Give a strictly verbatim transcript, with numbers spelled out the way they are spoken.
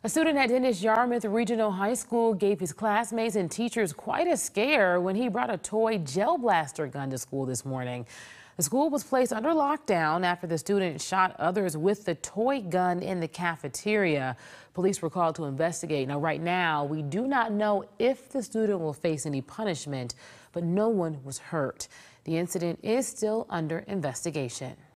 A student at Dennis-Yarmouth Regional High School gave his classmates and teachers quite a scare when he brought a toy gel blaster gun to school this morning. The school was placed under lockdown after the student shot others with the toy gun in the cafeteria. Police were called to investigate. Now, right now, we do not know if the student will face any punishment, but no one was hurt. The incident is still under investigation.